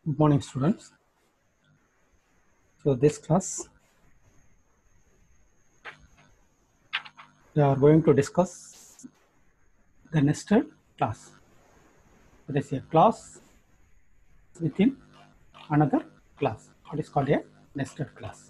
Good morning, students. So this class, we are going to discuss the nested class. There is a class within another class. What is called a nested class.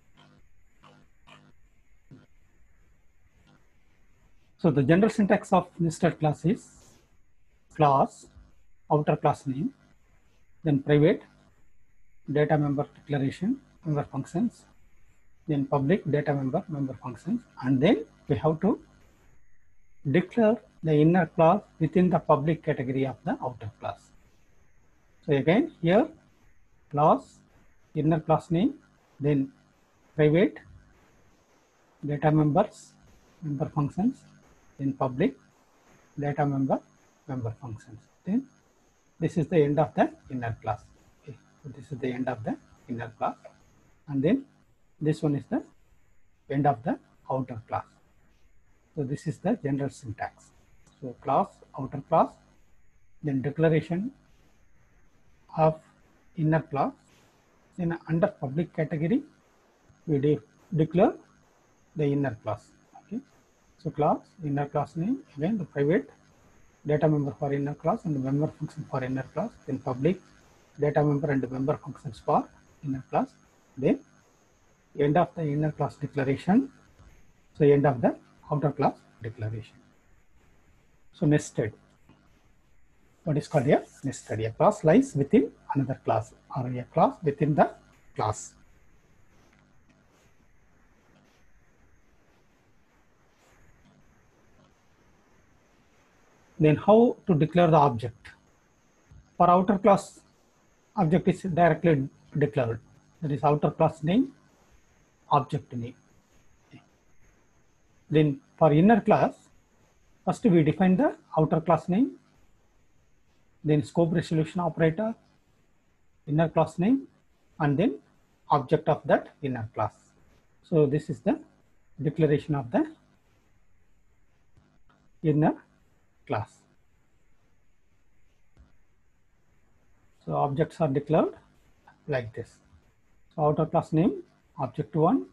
So the general syntax of nested class is class, outer class name, then private, data member declaration, member functions, then public data member functions, and then we have to declare the inner class within the public category of the outer class. So again here class, inner class name, then private, data members, member functions, then public, data member functions. Then this is the end of the inner class. Okay. So this is the end of the inner class, and then this one is the end of the outer class. So this is the general syntax. So class, outer class, then declaration of inner class. Then under public category, we declare the inner class. Okay. So class, inner class name, again the private, data member for inner class and the member function for inner class, then public, data member and the member functions for inner class, then end of the inner class declaration, so end of the outer class declaration. So nested. What is called a nested? A class lies within another class, or a class within the class. Then how to declare the object? For outer class, object is directly declared. That is outer class name, object name. Then for inner class, first we define the outer class name, then scope resolution operator, inner class name, and then object of that inner class. So this is the declaration of the inner class. So objects are declared like this. So outer class name, object 1.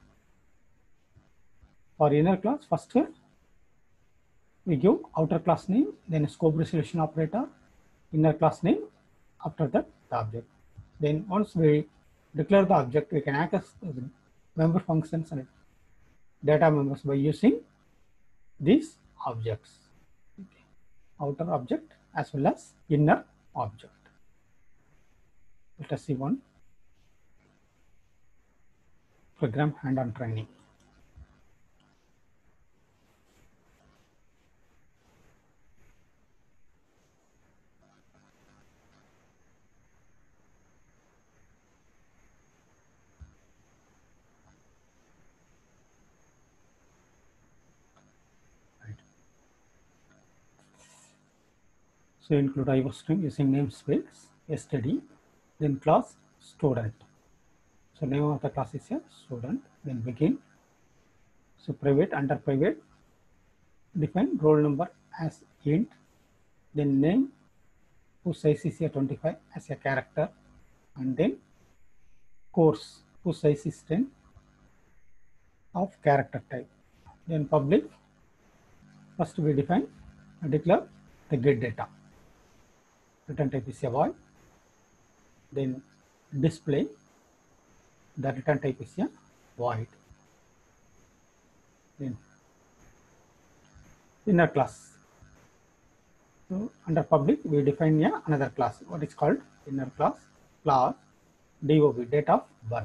For inner class, first we give outer class name, then scope resolution operator, inner class name, after that the object. Then once we declare the object, we can access the member functions and data members by using these objects. Okay. Outer object as well as inner object. Let us see one program hand-on training. So include IO string using namespace std, then class student. So name of the class is a student, then begin. So private, under private, define roll number as int, then name whose size is a 25 as a character, and then course whose size is 10 of character type. Then public, first we define and declare the get data. Return type is a void. Then display, the return type is a void. Then inner class. So under public, we define another class. What is called inner class? Class DOB, date of birth.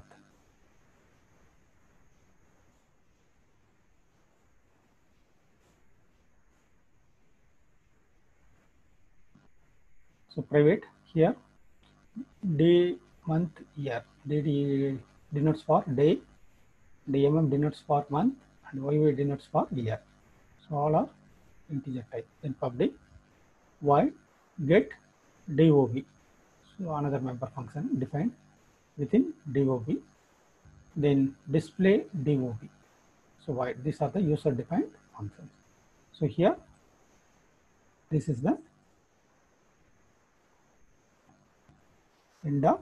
So private here, day, month, year. Day denotes for day, DMM denotes for month, and YY denotes for year. So all are integer type. Then public, void get DOB. So another member function defined within DOB. Then display DOB. So void. These are the user defined functions. So here, this is the end of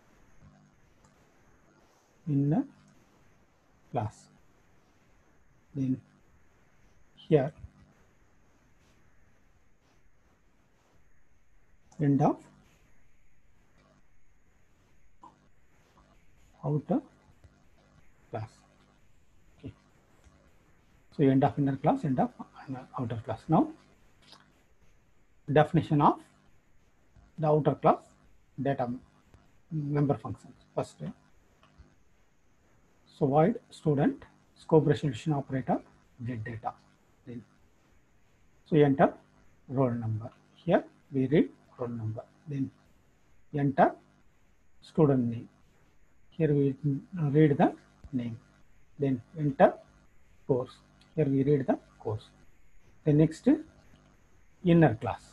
inner class. Then here end of outer class. Okay. So end of inner class, end of outer class. Now definition of the outer class data member functions. First, so void student scope resolution operator get data. Then, so enter roll number. Here we read roll number. Then enter student name. Here we read the name. Then enter course. Here we read the course. The next inner class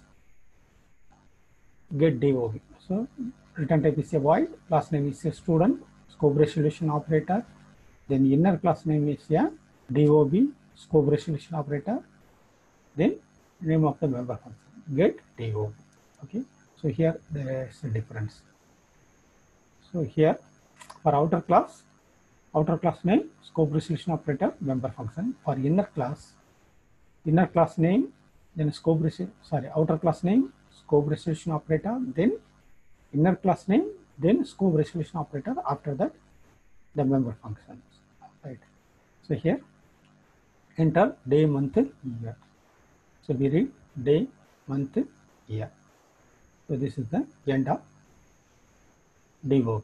get DOB. So return type is a void, class name is a student, scope resolution operator. Then inner class name is a DOB, scope resolution operator. Then name of the member function get DOB. Okay. So here there is a difference. So here for outer class name scope resolution operator member function. For inner class name, then outer class name scope resolution operator, then inner class name, then scope resolution operator. After that the member functions. Right. So here enter day, month, year. So we read day, month, year. So this is the end of DOB.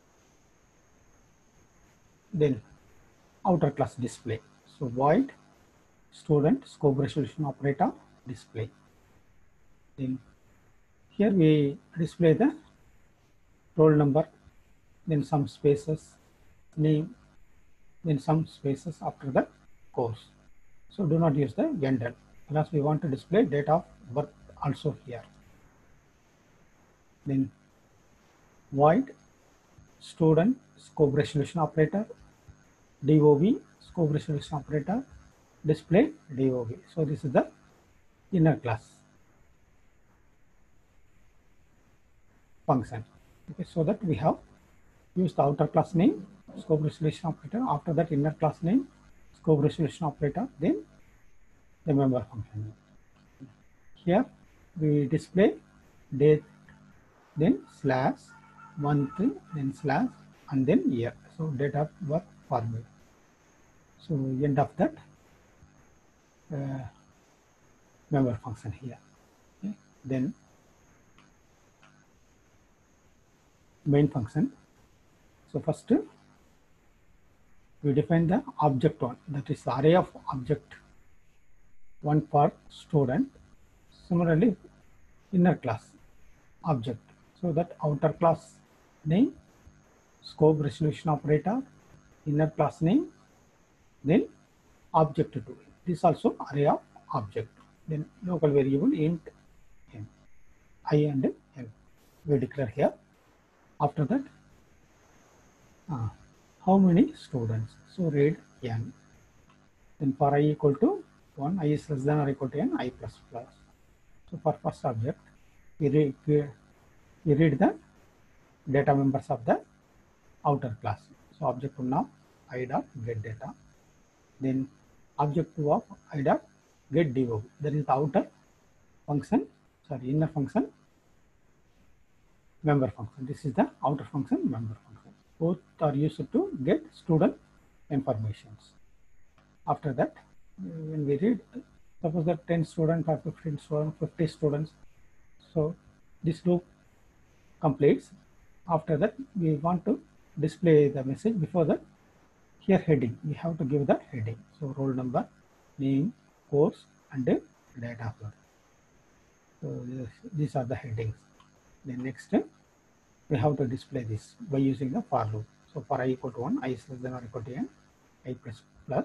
Then outer class display. So void student scope resolution operator display. Then here we display the roll number, then some spaces, name, then some spaces after the course. So do not use the gender because we want to display date of birth also here. Then void student scope resolution operator DOB scope resolution operator display DOB. So this is the inner class function. Okay, so that we have used the outer class name scope resolution operator, after that inner class name scope resolution operator, then the member function. Here we display date, then slash, month, then slash, and then year. So date of birth format. So end of that member function here. Okay. Then main function. So first we define the object one, that is array of object one for student. Similarly inner class object, so that outer class name scope resolution operator, inner class name, then object 2. This also array of object. Then local variable int n, I and n we declare here. After that how many students, so read n. Then for I equal to 1, I is less than or equal to n, I plus plus. So for first object we read the data members of the outer class. So object 1 of I dot get data, then object 2 of I dot get DOB. That is the outer function, inner function, member function. This is the outer function, member function. Both are used to get student informations. After that, when we read, suppose that 10 students or 15 students, 50 students. So this loop completes. After that, we want to display the message. Before that, here heading, we have to give the heading. So roll number, name, course, and date of birth. So these are the headings. Then next, we have to display this by using the for loop. So for I equal to 1, I is less than or equal to n, I plus plus.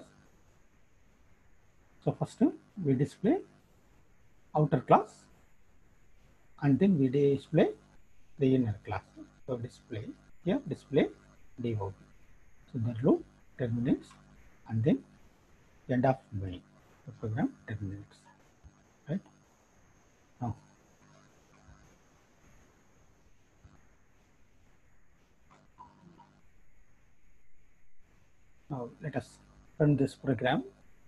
So first we display outer class and then we display the inner class. So display here, display DOB. So the loop terminates and then end of main. The program terminates. Right? Now Now let us run this program.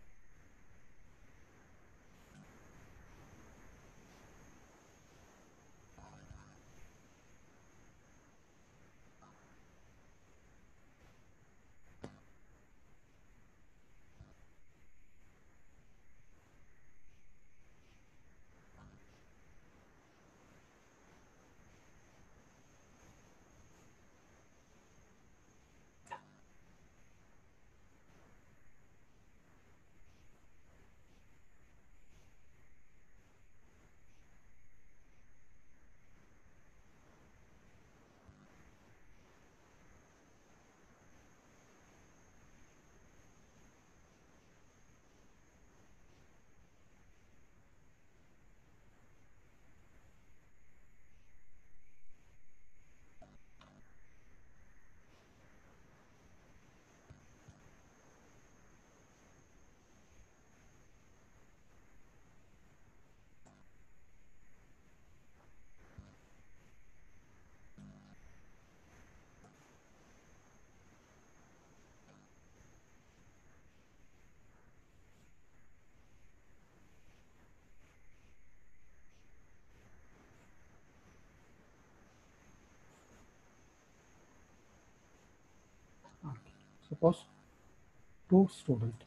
Okay. Suppose two students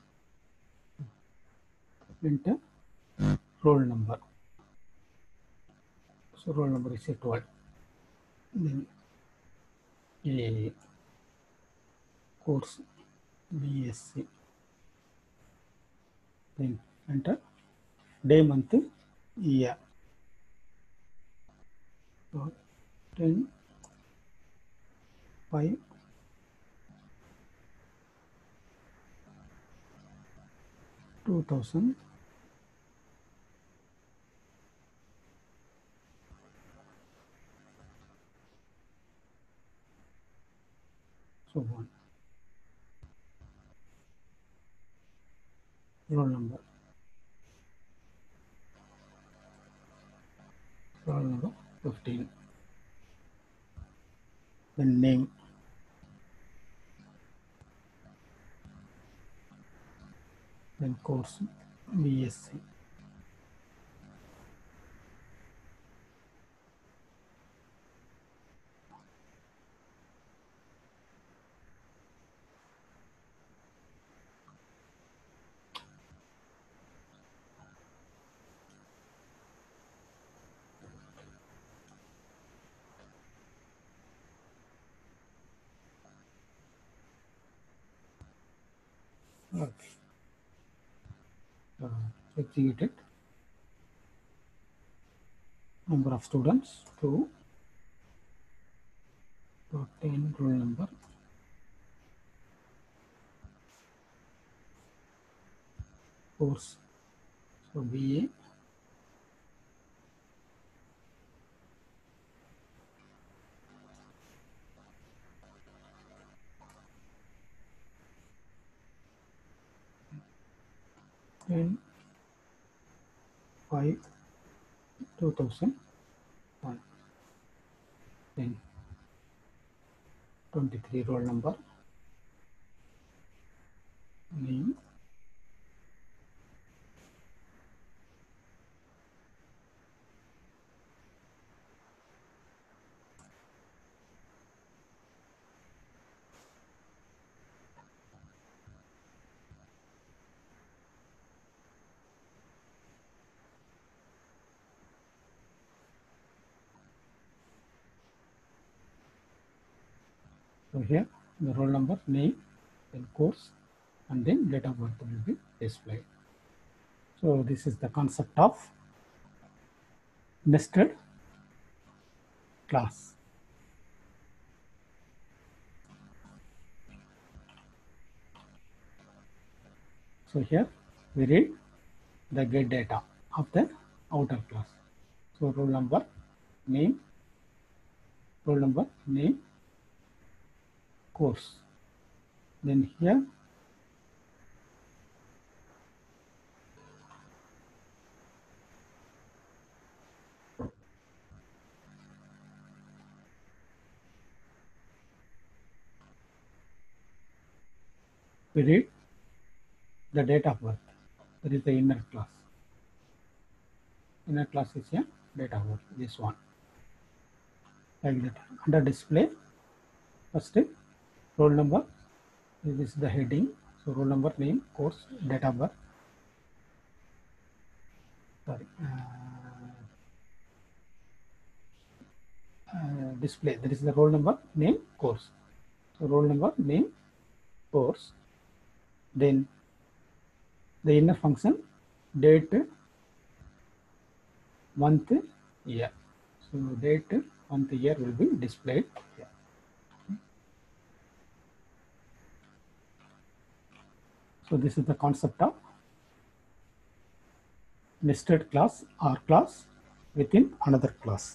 enter roll number. So roll number is 12. Then a course BSc. Then enter day, month, year. So 10, 5, 2000. So on. Roll number. Roll number 15. Then name. Then course BSc. Okay. Execute it. Number of students 2. 10 roll number. Course. So BA. And 5, 2001. Then 23 roll number. Name. So here the roll number, name, then course, and then date of birth will be displayed. So this is the concept of nested class. So here we read the get data of the outer class. So roll number, name, course. Then here we read the date of birth. That is the inner class. Inner class is a date of birth, this one. Like that. Under display, first roll number, this is the heading. So roll number, name, course, date of birth. Sorry. Display, that is the roll number, name, course. So roll number, name, course. Then the inner function, date, month, year. So date, month, year will be displayed here. So this is the concept of nested class or class within another class.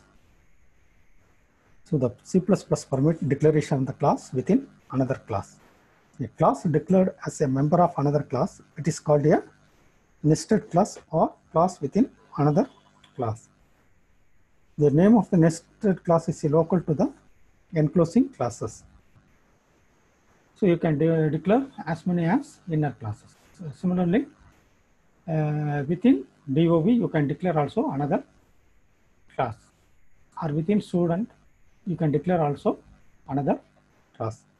So the C++ permit declaration of the class within another class. A class declared as a member of another class, it is called a nested class or class within another class. The name of the nested class is local to the enclosing classes. So you can declare as many as inner classes. So similarly, within DOV, you can declare also another class, or within student, you can declare also another class.